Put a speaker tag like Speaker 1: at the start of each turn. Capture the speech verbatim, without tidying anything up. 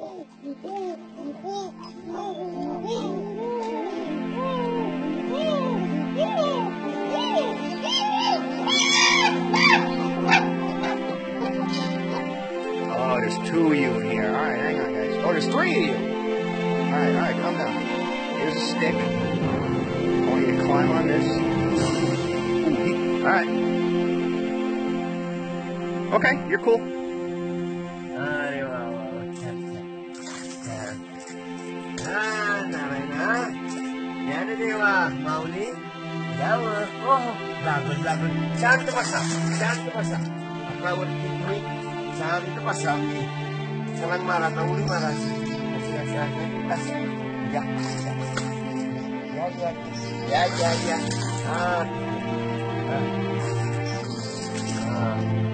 Speaker 1: Oh, there's two of you in here. All right, hang on, guys. Oh, there's three of you. All right, all right, calm down. Here's a stick. I want you to climb on this. Ooh, all right. Okay, you're cool.
Speaker 2: Ay, wow. Ah, naray na. Yan na diba, Mauli? Yawa. Oh, laban, laban. Saan tumasa? Saan tumasa? Akawal kitwi. Saan tumasa? Salang marat, ang uli marat. Kasi saan tas. Ya, ya. Ya, ya. Ya, ya, ya. Ah. Ah. Ah.